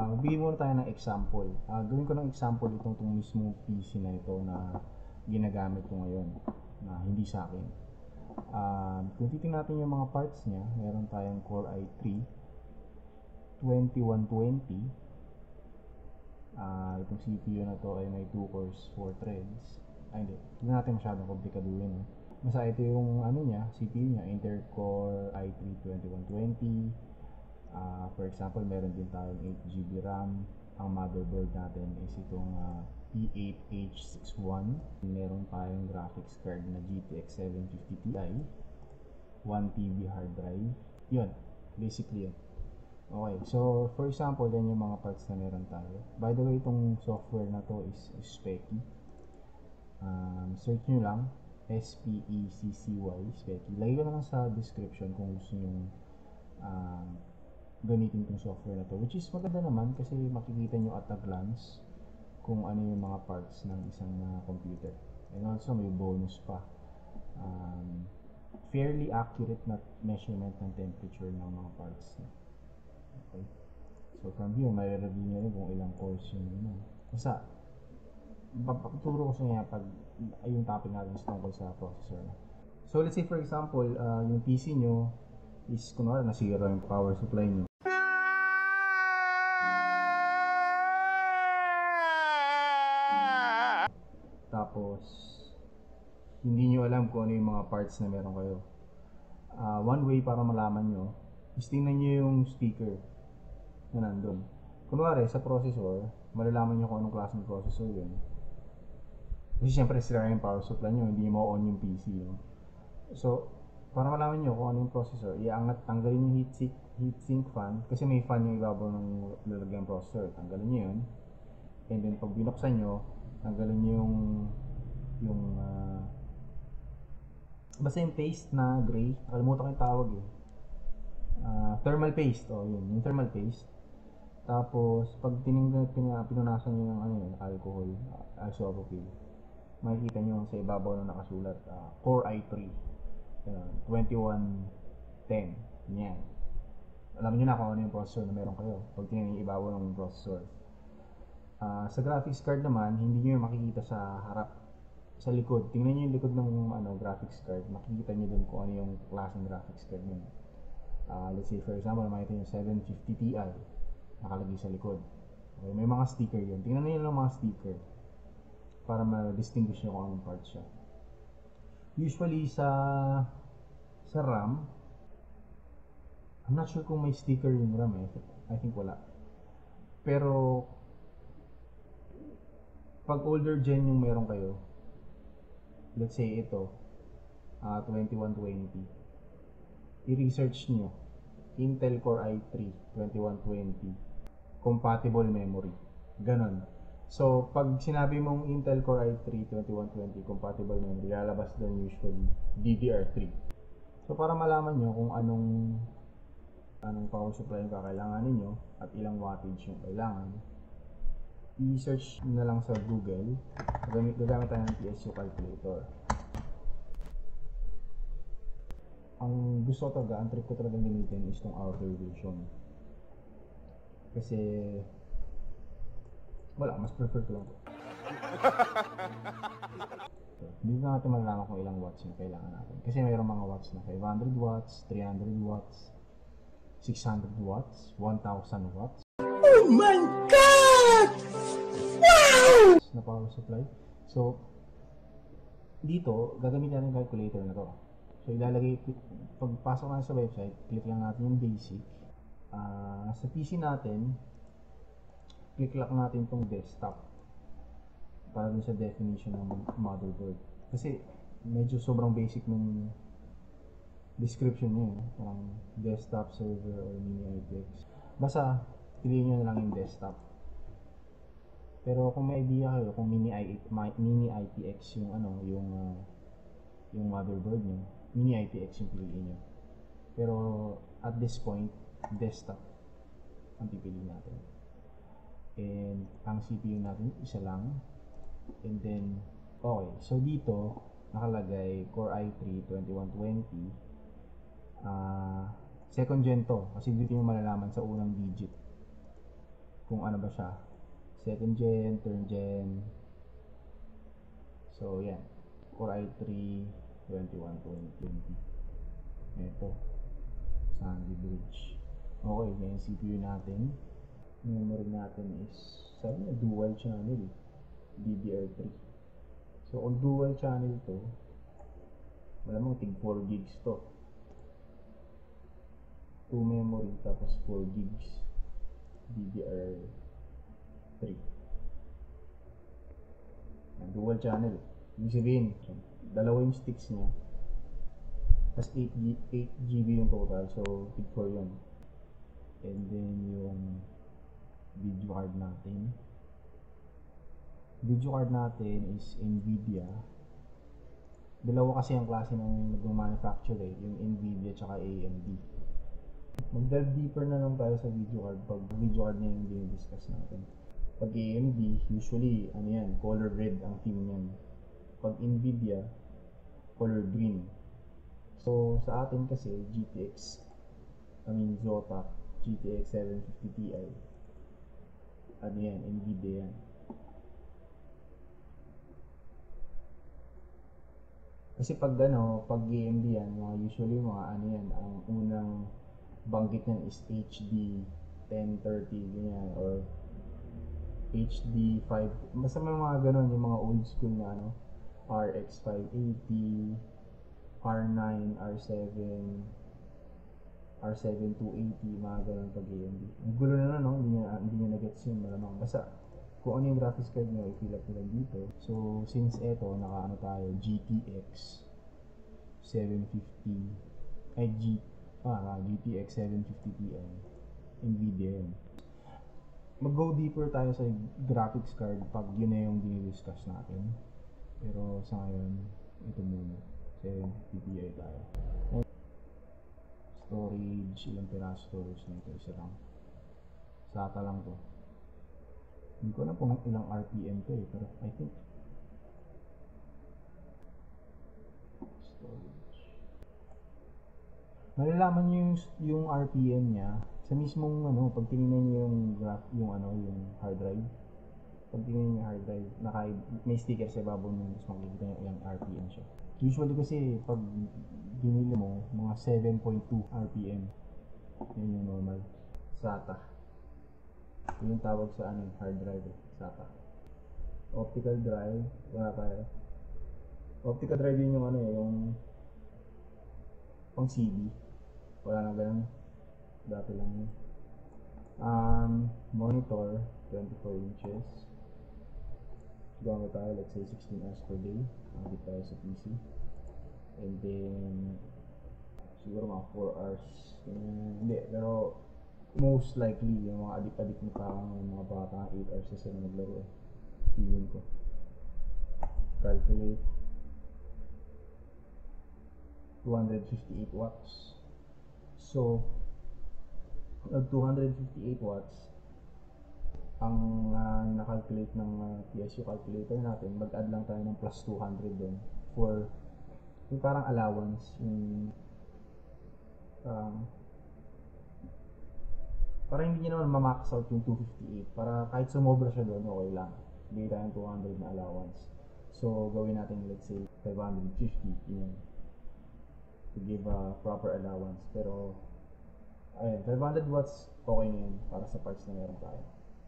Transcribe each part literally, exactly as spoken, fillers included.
magbigay muna tayo ng example. Uh, gawin ko ng example itong itong mismo P C na ito na ginagamit ko ngayon na hindi sa akin. Uh, kung titingnan natin yung mga parts niya, meron tayong Core i three twenty-one twenty. Uh, itong C P U na to ay may two cores, four threads. Ay hindi, hindi natin masyadong komplikaduhin. Eh. Basta ito yung ano niya, C P U niya, Intel Core i three twenty-one twenty. Uh, for example, meron din tayong eight G B RAM. Ang motherboard natin is itong uh, P eight H sixty-one. Meron tayong graphics card na G T X seven fifty Ti, one T B hard drive. Yun, basically yun. Okay, so for example, yan yung mga parts na meron tayo. By the way, itong software na to is, is Speccy. Um, search nyo lang, S P E C C Y, Speccy. Lagay ko na lang sa description kung gusto nyo uh, gamitin itong software na to, which is maganda naman kasi makikita nyo at a glance kung ano yung mga parts ng isang uh, computer. And also may bonus pa, um, fairly accurate na measurement ng temperature ng mga parts. Okay, so from here may reveal nyo rin kung ilang cores yung ano. Basta papaturo ko sa inyo pag yung topic natin is tungkol sa processor. So let's say for example, uh, yung P C nyo is kunwari nasira yung power supply nyo. Tapos hindi nyo alam kung ano yung mga parts na meron kayo. Uh, one way para malaman nyo is tingnan nyo yung speaker na nandun. Kunwari sa processor, malalaman nyo kung anong klaseng processor yun. Kasi syempre sira yung power supply nyo, hindi mo on yung P C. No? So para malaman nyo kung ano yung processor, iangat, tanggalin yung heatsink, heatsink fan kasi may fan yung ibabaw ng lalagyan processor. Tanggalin nyo yun. And then pag binuksan nyo, tanggalin nyo yung yung uh, basta yung paste na gray. Nakalimutan ko yung tawag eh. Uh, thermal paste. O oh, yun. Yung thermal paste. Tapos pag tiningnan, pinunasan nyo ng ano yun, alcohol, uh, isopropyl, makikita nyo sa ibabaw na nakasulat uh, Core i three twenty-one ten. Yan. Alam nyo na kung ano yung processor na meron kayo pag tinignan yung ibabaw ng processor. Uh, sa graphics card naman, hindi nyo makikita sa harap, sa likod. Tingnan nyo yung likod ng ano, graphics card, makikita nyo dun kung ano yung klaseng graphics card nyo. Uh, let's say for example, makikita nyo seven fifty Ti nakalagay sa likod. Okay, may mga sticker yun. Tingnan nyo yung mga sticker para ma-distinguish nyo kung anong part siya. Usually sa sa RAM, I'm not sure kung may sticker yung RAM eh. I think wala. Pero pag older gen yung meron kayo, let's say ito, uh, twenty-one twenty, i-research nyo Intel Core i three twenty-one twenty compatible memory. Ganon. So, pag sinabi mong Intel Core i three twenty-one twenty compatible memory, lalabas doon usually D D R three. So, para malaman nyo kung anong anong power supply yung kakailangan ninyo at ilang wattage yung kailangan, i-search na lang sa Google. Gagamit, gagamit tayo ng P S U calculator. Ang gusto ko talaga, ang trick ko talaga gamitin is itong outer version. Kasi wala, mas prefer ko lang ito. So, hindi na natin malalaman kung ilang watts yung kailangan natin. Kasi mayroong mga watts na five hundred watts, three hundred watts, six hundred watts, one thousand watts. Oh my God! Wow! Na power supply. So, dito, gagamitin natin yung calculator na to. So, ilalagay, pagpasok natin sa website, click lang natin yung basic. Uh, sa P C natin, click lang natin itong desktop para dun sa definition ng motherboard. Kasi, medyo sobrang basic ng description niya. Parang desktop server or mini I P X. Basta, piliin nyo na lang yung desktop. Pero kung may idea kayo kung mini I, mini I P X yung ano, yung uh, yung motherboard niyo, mini I P X yung piliin niyo. Pero at this point, desktop ang pipiliin natin. And ang C P U natin isa lang. And then okay, so dito nakalagay Core i three twenty-one twenty. Uh, second gen to kasi dito yung malalaman sa unang digit kung ano ba siya. Second gen, third gen. So, yan. Core i three twenty-one twenty. Ito. Sandy Bridge. Okay, yan yung C P U natin. Memory natin is, sabi niya, dual channel. D D R three. So, kung dual channel to, malamang tig four gigs to. two memory, tapos four gigs. D D R three. Dual channel. Ibig sabihin, dalawa yung sticks niya. Tapos eight G B yung total. So, tig four yun. And then yung video card natin. Video card natin is Nvidia. Dalawa kasi ang klase ng nag-manufacture eh. Yung Nvidia tsaka A M D. Mag-delve deeper na lang tayo sa video card pag video card na yung dinidiscuss natin. Pag A M D, usually, ano yan, color red ang theme niyan. Pag Nvidia, color green. So, sa atin kasi, G T X, I mean, Zotac, G T X seven fifty Ti, ano yan, Nvidia yan. Kasi pag ano, pag A M D yan, mga usually mga ano yan, ang unang banggit yan is H D ten thirty, ganyan, or H D five, basta may mga ganon, yung mga old school na ano, R X five eighty, R nine, R seven, R seven two eighty, mga ganon pag A M D. Ang gulo na na, no? Hindi nyo, hindi nyo na-gets yun, malamang. Basta, kung ano yung graphics card nyo, i-fill up nyo dito. So, since eto, naka-ano tayo, G T X seven fifty, ay G, ah, G T X seven fifty Ti, Nvidia yun. Mag-go deeper tayo sa graphics card pag yun na yung dinidiscuss natin. Pero sa ngayon, ito muna. seven fifty Ti tayo. Storage, ilang piraso storage na ito, isa lang. SATA lang to. Hindi ko alam kung ilang R P M to eh, pero I think storage. Malalaman nyo yung, yung R P M niya sa mismong ano, pag tinignan nyo yung graph, yung ano, yung hard drive. Pag tinignan nyo yung hard drive, naka, may sticker sa ibabaw nyo, mas makikita nyo yung R P M siya. Usually kasi pag binili mo, mga seven point two R P M. Yun yung normal. SATA. Yun yung tawag sa ano, hard drive eh, SATA. Optical drive, wala tayo. Optical drive yun yung ano eh, yung pang C D. Wala na ganun. Dati lang yun. Um, monitor, twenty-four inches. Gamit tayo, let's say sixteen hours per day. Nakabit tayo sa P C. And then, siguro mga four hours. Um, hindi, pero most likely, yung mga adik-adik na tao, yung mga bata, eight hours na sila naglaro eh. Feeling ko. Calculate. two hundred fifty-eight watts. So, nag two hundred fifty-eight watts ang uh, na-calculate ng uh, P S U calculator natin, mag-add lang tayo ng plus two hundred doon for yung parang allowance, yung um, para hindi nyo naman ma-max out yung two fifty-eight, para kahit sumobra siya doon, okay lang, bigay tayong two hundred na allowance. So, gawin natin, let's say, five hundred fifty, yun, to give a proper allowance. Pero ayun, five hundred watts, okay na yun para sa parts na meron tayo.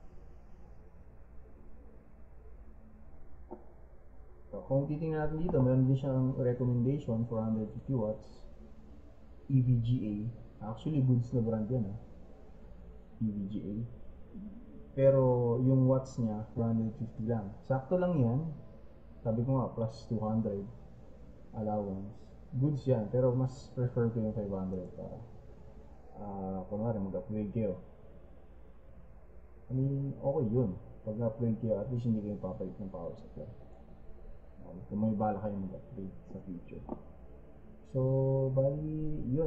So, kung titingnan natin dito, meron din siyang recommendation, four hundred fifty watts, E V G A. Actually, goods na brand yan, ha? E V G A. Pero, yung watts niya, four hundred fifty lang. Sakto lang yan. Sabi ko nga, plus two hundred allowance. Goods yan, pero mas prefer ko yung five hundred para uh, kunwari mag-upgrade kayo. I mean, okay yun. Pag upgrade kayo, at least hindi kayo papalit ng power supply. Um, kung may bala kayo mag-upgrade sa future. So, bali, yun.